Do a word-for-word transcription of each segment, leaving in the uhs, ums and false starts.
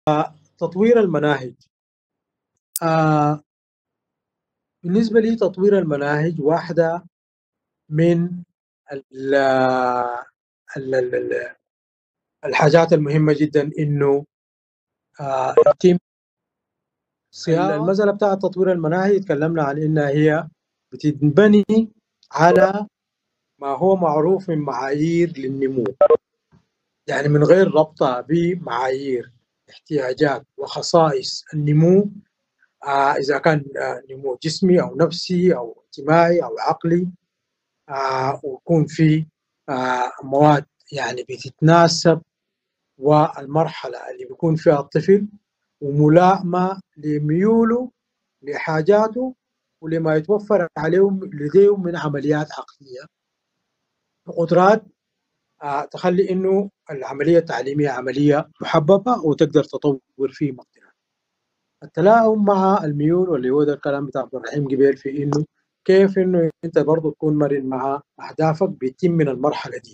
تطوير المناهج. آه بالنسبة لي تطوير المناهج واحدة من ال- ال- ال- الحاجات المهمة جدا إنه آه يتم صياغة. المسألة بتاعت تطوير المناهج تكلمنا عن إنها هي بتنبني على ما هو معروف من معايير للنمو، يعني من غير ربطها بمعايير احتياجات وخصائص النمو. آه إذا كان آه نمو جسمي أو نفسي أو اجتماعي أو عقلي، آه ويكون في آه مواد يعني بتتناسب والمرحلة اللي بيكون فيها الطفل وملائمة لميوله لحاجاته ولما يتوفر عليهم لديهم من عمليات عقلية وقدرات آه تخلي انه العملية التعليمية عملية محببة وتقدر تطور فيه مقدرات. التلاؤم مع الميول واللي هو ده الكلام بتاع عبد الرحيم قبيل في انه كيف انه انت برضه تكون مرن مع اهدافك بيتم من المرحلة دي.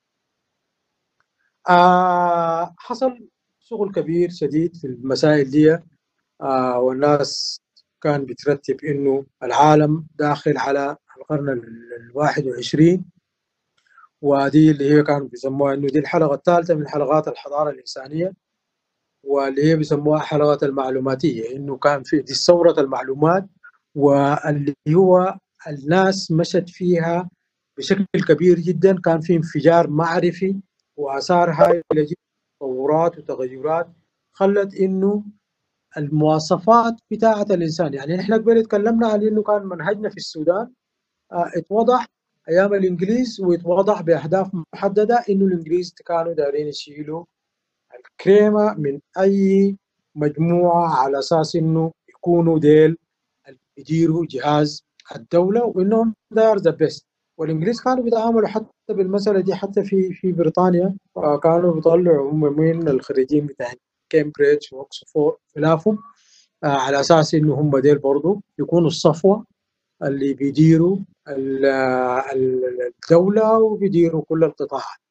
آه حصل شغل كبير شديد في المسائل دي. آه والناس كان بترتب انه العالم داخل على القرن ال- الواحد والعشرين، ودي اللي هي كانوا بيسموها انه دي الحلقة الثالثة من حلقات الحضارة الإنسانية، واللي هي بيسموها حلقة المعلوماتية، انه كان في دي ثورة المعلومات، واللي هو الناس مشت فيها بشكل كبير جدا. كان في انفجار معرفي وآثار هائلة جدا، تطورات وتغيرات خلت انه المواصفات بتاعة الإنسان، يعني نحن قبل تكلمنا عن إنه كان منهجنا في السودان آه، اتوضح أيام الإنجليز، واتوضح بأهداف محددة إنه الإنجليز كانوا دايرين يشيلوا الكريمة من أي مجموعة على أساس إنه يكونوا ديل اللي بيديروا جهاز الدولة وإنهم they are the best. والإنجليز كانوا بيتعاملوا حتى بالمسألة دي حتى في في بريطانيا، آه، كانوا بيطلعوا هم من الخريجين بتاع كامبريدج واكسفورد خلافهم آه، على اساس انه هم ديل برضه يكونوا الصفوه اللي بيديروا ال- ال- الدوله وبيديروا كل القطاعات.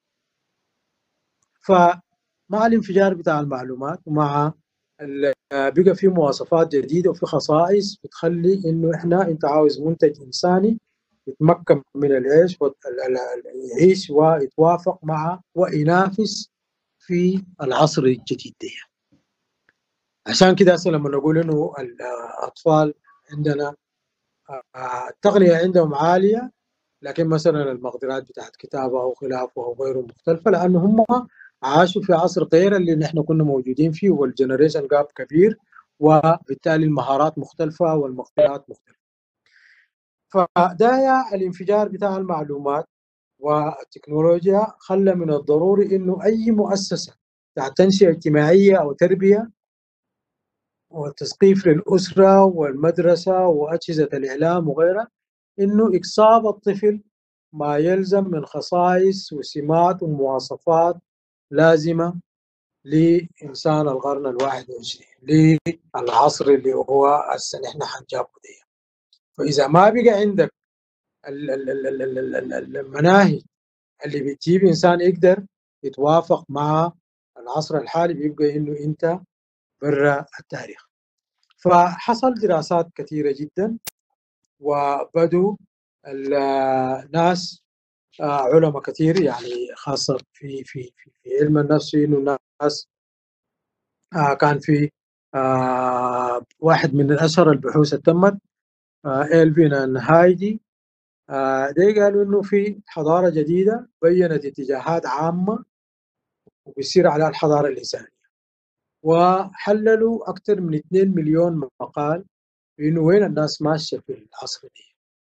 فمع الانفجار بتاع المعلومات ومع ال- بقى في مواصفات جديده وفي خصائص بتخلي انه احنا انت عاوز منتج انساني يتمكن من العيش وال- ال- ال- يعيش ويتوافق مع وينافس في العصر الجديد ده. عشان كده هسه لما نقول انه الاطفال عندنا آه، التقنيه عندهم عاليه، لكن مثلا المقدرات بتاعت كتابه او خلافه او غيره مختلفه، لانه هم عاشوا في عصر غير اللي نحن كنا موجودين فيه، والجنريشن جاب كبير، وبالتالي المهارات مختلفه والمقدرات مختلفه. فده الانفجار بتاع المعلومات والتكنولوجيا خلى من الضروري انه اي مؤسسه بتاعت تنشئه اجتماعيه او تربيه والتثقيف للأسرة والمدرسة وأجهزة الإعلام وغيرها، إنه إكساب الطفل ما يلزم من خصائص وسمات ومواصفات لازمة لإنسان القرن الواحد والعشرين، للعصر اللي هو هسه نحن حنجابه ده. فإذا ما بقى عندك ال- ال- ال- ال- ال- ال- ال- المناهج اللي بتجيب إنسان يقدر يتوافق مع العصر الحالي، بيبقى إنه أنت برا التاريخ. فحصل دراسات كثيرة جدا، وبدوا الناس علماء كثير يعني خاصة في في في في علم النفس، إنه الناس آه، كان في آه، واحد من أشهر البحوث اللي تمت آه، إلفين أند هايدي، آه، دي قالوا إنه في حضارة جديدة بينت اتجاهات عامة وبيصير على الحضارة الإنسانية، وحللوا أكثر من اثنين مليون مقال إنه وين الناس ماشية في العصر ده،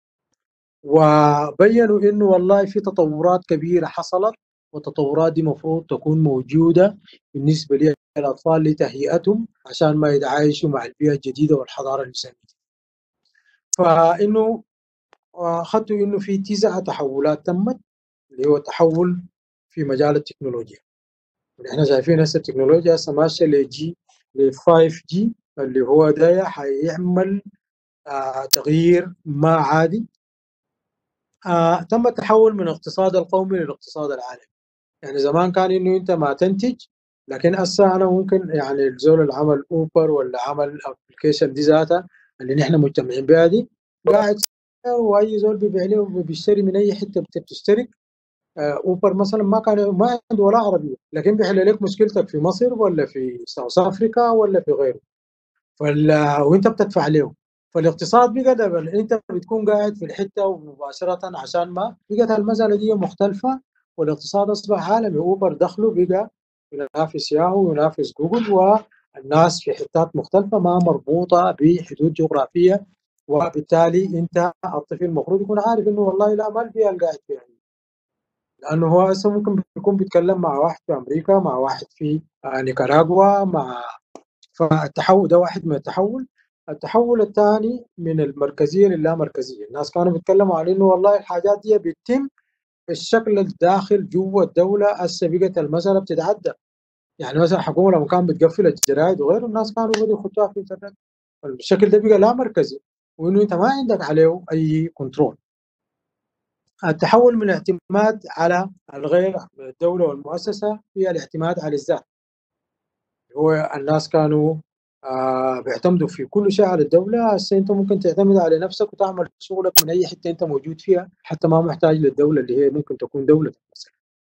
وبينوا انه والله في تطورات كبيره حصلت، والتطورات دي المفروض تكون موجوده بالنسبه للاطفال لتهيئتهم عشان ما يتعايشوا مع البيئه الجديده والحضاره الانسانيه. فانه اخذتوا انه في تسع تحولات تمت، اللي هو تحول في مجال التكنولوجيا. احنا شايفين هسه التكنولوجيا هسه ماشيه لجي ل فايف جي، اللي هو ده حيعمل آه تغيير ما عادي. آه تم التحول من الاقتصاد القومي للاقتصاد العالمي. يعني زمان كان انه انت ما تنتج لكن هسه انا ممكن يعني الزول اللي عمل اوبر ولا عمل الابلكيشن دي ذاتها اللي نحن مجتمعين بها دي قاعد، واي زول بيبيع له بيشتري من اي حته بتشترك. آه، اوبر مثلا ما كان ما عنده ولا عربيه، لكن بيحل لك مشكلتك في مصر ولا في ساوث افريكا ولا في غيره. فال... وانت بتدفع له. فالاقتصاد بقى ده بل انت بتكون قاعد في الحته مباشره، عشان ما بقت المساله دي مختلفه. والاقتصاد اصبح عالمي. اوبر دخله بقى ينافس ياهو وينافس جوجل، والناس في حتات مختلفه ما مربوطه بحدود جغرافيه. وبالتالي انت الطفل المفروض يكون عارف انه والله لا، ما البيئه اللي قاعد فيها، لانه هو هسه ممكن يكون بيتكلم مع واحد في امريكا، مع واحد في آه، نيكاراغوا، مع. فالتحول ده واحد من التحول. التحول الثاني من المركزيه للا مركزيه. الناس كانوا بيتكلموا عن انه والله الحاجات دي بتتم الشكل الداخل جوا الدوله. هسه بقت المساله بتتعدى. يعني مثلا الحكومه لما كانت بتقفل الجرائد وغيره، الناس كانوا بدوا يخطوها في الانترنت. الشكل ده بقى لا مركزي، وانه انت ما عندك عليه اي كنترول. التحول من الاعتماد على الغير من الدوله والمؤسسه الى الاعتماد على الذات. هو الناس كانوا آه بيعتمدوا في كل شيء على الدولة. هسه أنت ممكن تعتمد على نفسك وتعمل شغلك من أي حتة أنت موجود فيها، حتى ما محتاج للدولة اللي هي ممكن تكون دولتك مثلا.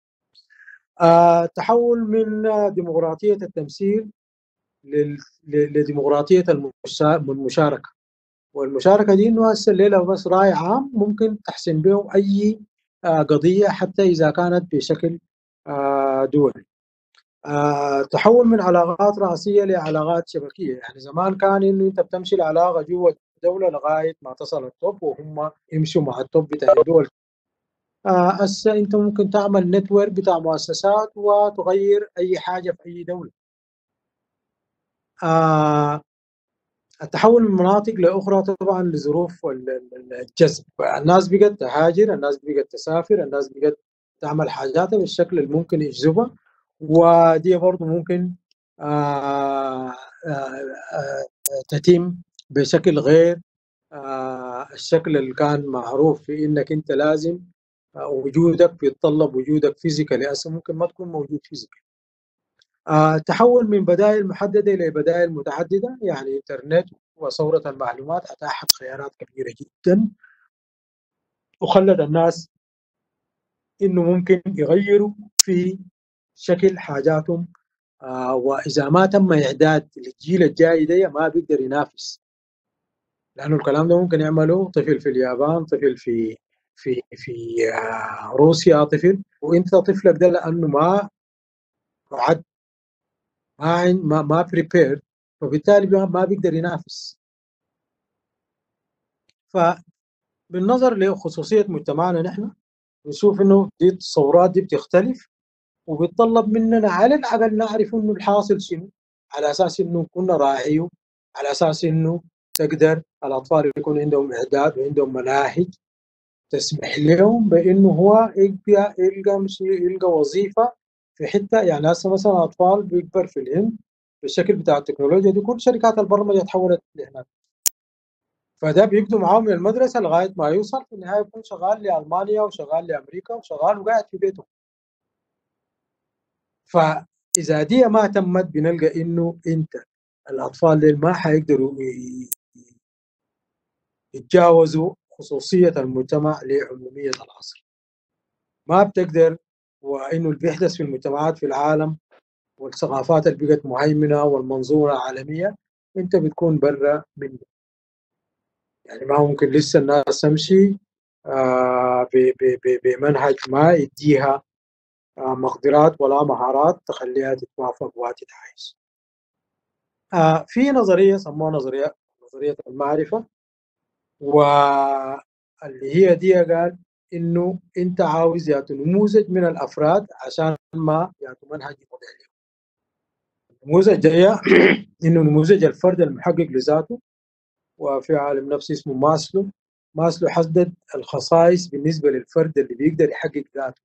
آه تحول من آه، ديمقراطية التمثيل لل- ل- لديمقراطية المشا- المشاركة. والمشاركة دي إنه هسه الليلة بس رأي عام ممكن تحسم به أي آه قضية، حتى إذا كانت بشكل آه دولي. آه تحول من علاقات رئيسية لعلاقات شبكية. يعني زمان كان إنه أنت بتمشي العلاقة جوا الدولة لغاية ما تصل التوب وهم يمشوا مع التوب بتاع الدول. آه، هسه أنت ممكن تعمل نتورك بتاع مؤسسات وتغير أي حاجة في أي دولة. آه التحول من مناطق لأخرى طبعا لظروف ال- ال- الجذب. الناس بقت تهاجر، الناس بقت تسافر، الناس بقت تعمل حاجاتها بالشكل اللي ممكن يجذبها. ودي برضو ممكن آه آه آه تتم بشكل غير آه الشكل اللي كان معروف في انك انت لازم آه وجودك بيتطلب وجودك فيزيكالي. هسه ممكن ما تكون موجود فيزيكالي. آه، تحول من بدائل محددة إلى بدائل متعددة. يعني الإنترنت وثورة المعلومات أتاحت خيارات كبيرة جدا، وخلت الناس إنه ممكن يغيروا في شكل حاجاتهم. آه، وإذا ما تم إعداد للجيل الجاي ده ما بيقدر ينافس. لأنه الكلام ده ممكن يعمله طفل في اليابان، طفل في في في آه، روسيا، طفل وأنت طفلك ده لأنه ما معد، ما عن- ما ما بريبير، فبالتالي ما بيقدر ينافس. فبالنظر لخصوصية مجتمعنا نحن نشوف انه دي التصورات دي بتختلف، وبتطلب مننا على الاقل نعرف انه الحاصل شنو، على اساس انه كنا راعيه، على اساس انه تقدر الاطفال يكون عندهم اعداد وعندهم مناهج تسمح لهم بانه هو يلقى يلقى مش يلقى وظيفه في حته. يعني هسه مثلا اطفال بيكبر في الهند بالشكل بتاع التكنولوجيا دي، كل شركات البرمجه تحولت لهناك. فده بيبدو معاه من المدرسه لغايه ما يوصل في النهايه يكون شغال لالمانيا وشغال لامريكا وشغال وقاعد في بيته. فاذا دي ما تمت بنلقى انه انت الاطفال دول ما حيقدروا ي- يتجاوزوا خصوصيه المجتمع لعموميه العصر. ما بتقدر. وانه اللي بيحدث في المجتمعات في العالم والثقافات اللي بقت مهيمنه والمنظومه العالميه انت بتكون برا منه. يعني ما ممكن لسه الناس تمشي آه، ب- ب- ب- بمنهج ما يديها آه، مقدرات ولا مهارات تخليها تتوافق وتتعايش. آه، في نظرية سموها نظرية نظرية المعرفة، واللي هي دي قال إنه أنت عاوز يأتي نموذج من الأفراد عشان ما يأتي منهج يوضع لهم. النموذج ده إنه نموذج الفرد المحقق لذاته. وفي عالم نفسي اسمه ماسلو. ماسلو حدد الخصائص بالنسبة للفرد اللي بيقدر يحقق ذاته.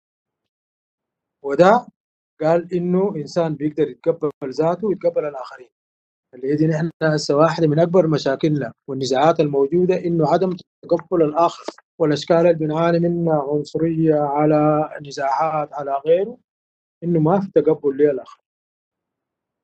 وده قال إنه إنسان بيقدر يتقبل ذاته ويتقبل الآخرين. اللي هي دي نحن هسه واحدة من أكبر مشاكلنا والنزاعات الموجودة، إنه عدم تقبل الآخر. والأشكال اللي بنعاني منها عنصرية على نزاعات على غيره، إنه ما في تقبل للآخر.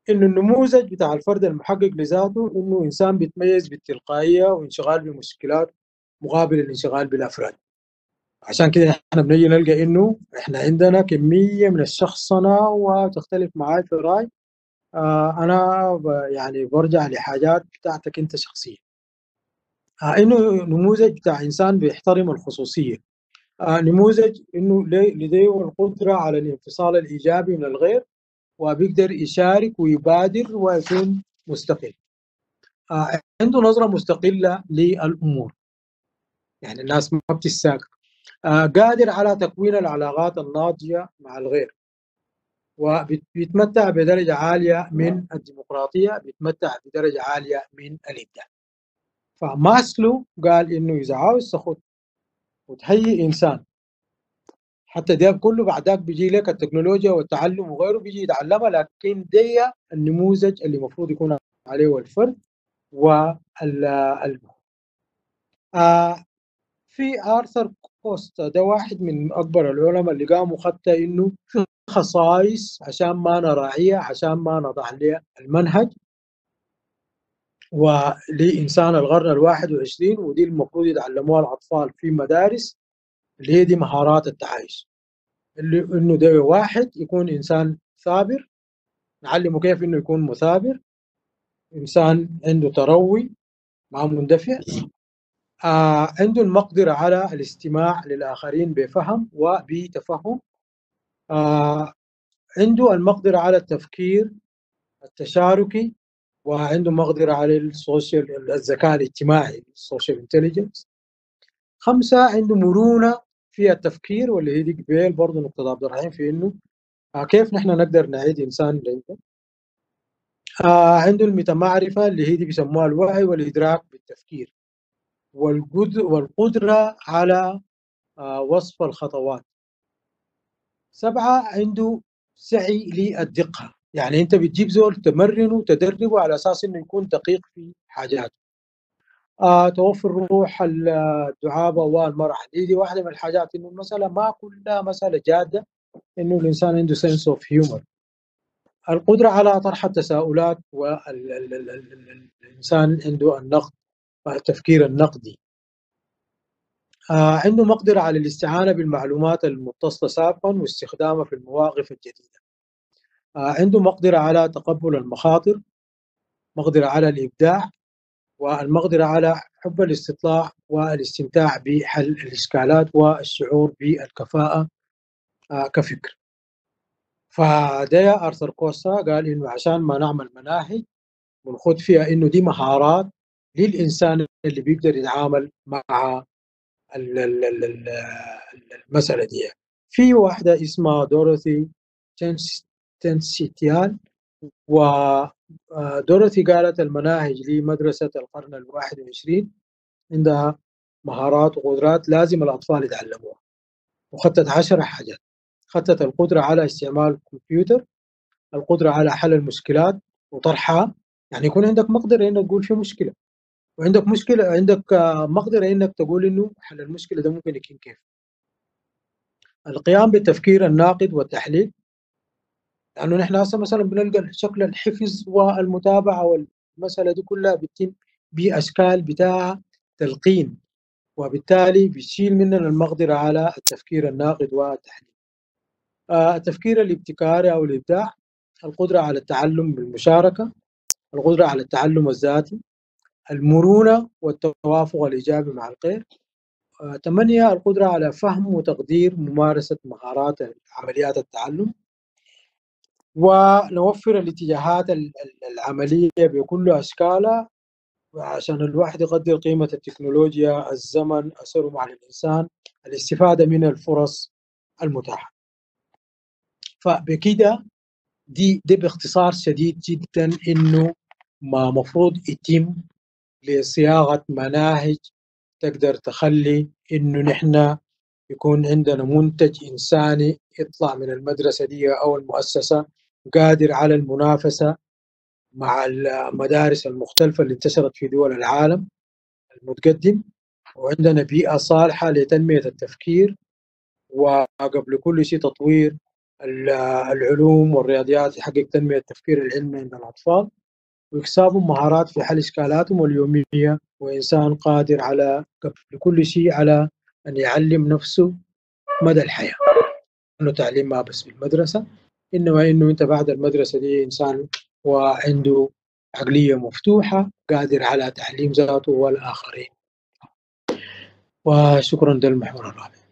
إنه النموذج بتاع الفرد المحقق لذاته إنه إنسان بيتميز بالتلقائية وانشغال بمشكلات مقابل الانشغال بالأفراد. عشان كده احنا بنيجي نلقى إنه احنا عندنا كمية من الشخصنة، وتختلف معاي في الرأي. آه أنا ب- يعني برجع لحاجات بتاعتك أنت شخصيا. آه إنه نموذج بتاع إنسان بيحترم الخصوصية. آه نموذج إنه لي- لديه القدرة على الانفصال الإيجابي من الغير، وبيقدر يشارك ويبادر ويكون مستقل. آه عنده نظرة مستقلة للأمور، يعني الناس ما بتتساقط. آه قادر على تكوين العلاقات الناضجة مع الغير، وبيتمتع بدرجة عالية من الديمقراطية، بيتمتع بدرجة عالية من الإبداع. فماسلو قال إنه إذا عاوز تاخد وتهيئ إنسان، حتى ده كله بعدك بيجي لك التكنولوجيا والتعلم وغيره بيجي يتعلمها، لكن دي النموذج اللي المفروض يكون عليه الفرد وال آه في آرثر كوستا، ده واحد من أكبر العلماء اللي قاموا خدت إنه في خصائص عشان ما نراعيها، عشان ما نضع لها المنهج ولإنسان القرن الواحد والعشرين، ودي المفروض يتعلموها الأطفال في مدارس، اللي هي دي مهارات التعايش. اللي إنه ده واحد يكون إنسان ثابر، نعلمه كيف إنه يكون مثابر، إنسان عنده تروي، ما مندفع. آه عنده المقدرة على الاستماع للآخرين بفهم وبتفهم. آه عنده المقدرة على التفكير التشاركي، وعنده مقدرة على السوشيال الذكاء الاجتماعي السوشيال انتليجنس. خمسة، عنده مرونة في التفكير، واللي هي دي قبيل برضه نقطة عبد الرحيم في إنه آه كيف نحن نقدر نعيد إنسان لعنده. آه عنده المتمعرفة، اللي هي دي بيسموها الوعي والإدراك بالتفكير، والقدر والقدرة على آه وصف الخطوات. سبعة، عنده سعي للدقة، يعني أنت بتجيب زول تمرنه وتدربه على أساس إنه يكون دقيق في حاجاته. آه توفر روح الدعابة والمرح، دي, دي واحدة من الحاجات، إنه المسألة ما كلها مسألة جادة، إنه الإنسان عنده سنس أوف هيومر. القدرة على طرح التساؤلات، والإنسان عنده النقد، التفكير النقدي. آه عنده مقدرة على الاستعانة بالمعلومات المتصلة سابقا واستخدامها في المواقف الجديدة. آه عنده مقدرة على تقبل المخاطر، مقدرة على الإبداع، والمقدرة على حب الاستطلاع والاستمتاع بحل الإشكالات والشعور بالكفاءة آه كفكر. فده أرثر كوستا قال إنه عشان ما نعمل مناهج ونخد فيها إنه دي مهارات للإنسان اللي بيقدر يتعامل مع ال- ال- ال- ال- المسألة دي. في واحدة اسمها دوروثي تنس- تنسيتيان، ودوروثي قالت المناهج لمدرسة القرن الواحد والعشرين عندها مهارات وقدرات لازم الأطفال يتعلموها، وخطت عشر حاجات. خطت القدرة على استعمال الكمبيوتر، القدرة على حل المشكلات وطرحها، يعني يكون عندك مقدرة إنك تقول في مشكلة، وعندك مشكلة عندك آه، مقدرة إنك تقول إنه حل المشكلة ده ممكن يكون كيف. القيام بالتفكير الناقد والتحليل، لأنه نحن هسه مثلا بنلقى شكل الحفظ والمتابعة والمسألة دي كلها بتتم بأشكال بتاع تلقين، وبالتالي بيشيل مننا المقدرة على التفكير الناقد والتحليل. آه، التفكير الابتكاري أو الإبداع، القدرة على التعلم بالمشاركة، القدرة على التعلم الذاتي، المرونة والتوافق الإيجابي مع الغير. آه، ثمانية، القدرة على فهم وتقدير ممارسة مهارات عمليات التعلم، ونوفر الاتجاهات ال- ال- العملية بكل أشكالها، عشان الواحد يقدر قيمة التكنولوجيا، الزمن، أثره مع الإنسان، الاستفادة من الفرص المتاحة. فبكده دي دي باختصار شديد جدا إنه ما مفروض يتم لصياغة مناهج تقدر تخلي إنه نحن يكون عندنا منتج إنساني يطلع من المدرسة دي أو المؤسسة قادر على المنافسة مع المدارس المختلفة اللي انتشرت في دول العالم المتقدم، وعندنا بيئة صالحة لتنمية التفكير، وقبل كل شيء تطوير العلوم والرياضيات، يحقق تنمية التفكير العلمي عند الأطفال، وإكسابهم مهارات في حل إشكالاتهم اليومية، وإنسان قادر على قبل كل شيء على أن يعلم نفسه مدى الحياة. إنه تعليم ما بس في المدرسة، إنما إنه أنت بعد المدرسة دي إنسان وعنده عقلية مفتوحة قادر على تعليم ذاته والآخرين. وشكرا، ده المحور الرابع.